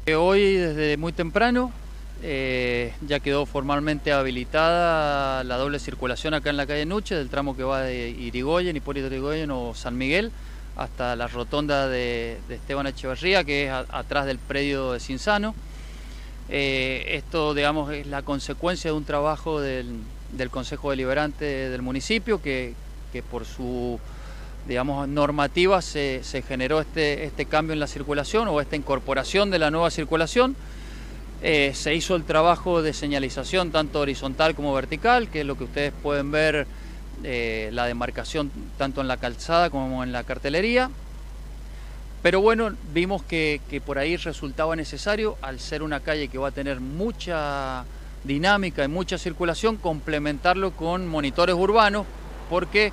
Hoy desde muy temprano ya quedó formalmente habilitada la doble circulación acá en la calle Nuche, del tramo que va de Irigoyen, Hipólito Yrigoyen o San Miguel, hasta la rotonda de Esteban Echeverría, que es atrás del predio de Cinzano. Esto, digamos, es la consecuencia de un trabajo del Consejo Deliberante del municipio que por su, digamos, normativa se generó este cambio en la circulación o esta incorporación de la nueva circulación. Se hizo el trabajo de señalización tanto horizontal como vertical, que es lo que ustedes pueden ver, la demarcación tanto en la calzada como en la cartelería. Pero bueno, vimos que por ahí resultaba necesario, al ser una calle que va a tener mucha dinámica y mucha circulación, complementarlo con monitores urbanos, porque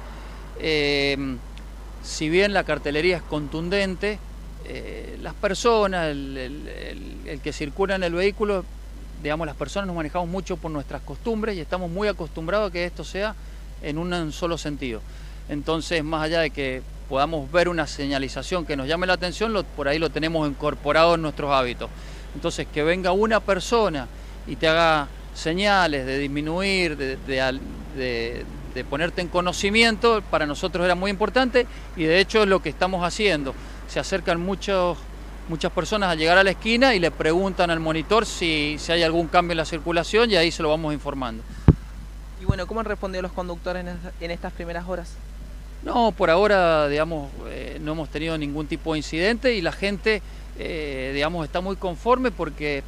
si bien la cartelería es contundente, las personas, el que circula en el vehículo, digamos, las personas nos manejamos mucho por nuestras costumbres y estamos muy acostumbrados a que esto sea en un solo sentido. Entonces, más allá de que podamos ver una señalización que nos llame la atención, por ahí lo tenemos incorporado en nuestros hábitos. Entonces, que venga una persona y te haga señales de disminuir, de ponerte en conocimiento, para nosotros era muy importante y de hecho es lo que estamos haciendo. Se acercan muchas personas a llegar a la esquina y le preguntan al monitor si hay algún cambio en la circulación y ahí se lo vamos informando. Y bueno, ¿cómo han respondido los conductores en estas primeras horas? No, por ahora, digamos, no hemos tenido ningún tipo de incidente y la gente, digamos, está muy conforme porque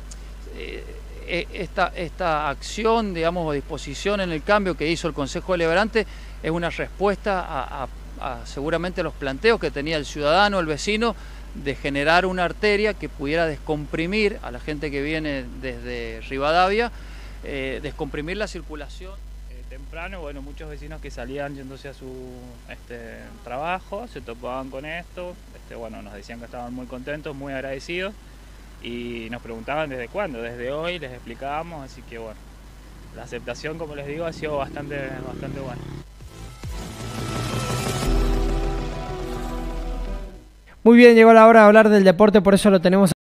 esta acción, digamos, o disposición en el cambio que hizo el Consejo Deliberante es una respuesta seguramente a los planteos que tenía el ciudadano, el vecino, de generar una arteria que pudiera descomprimir a la gente que viene desde Rivadavia, descomprimir la circulación. Temprano, bueno, muchos vecinos que salían yéndose a su trabajo se topaban con esto, bueno, nos decían que estaban muy contentos, muy agradecidos y nos preguntaban desde cuándo. Desde hoy les explicábamos, así que bueno, la aceptación, como les digo, ha sido bastante buena. Muy bien, llegó la hora de hablar del deporte, por eso lo tenemos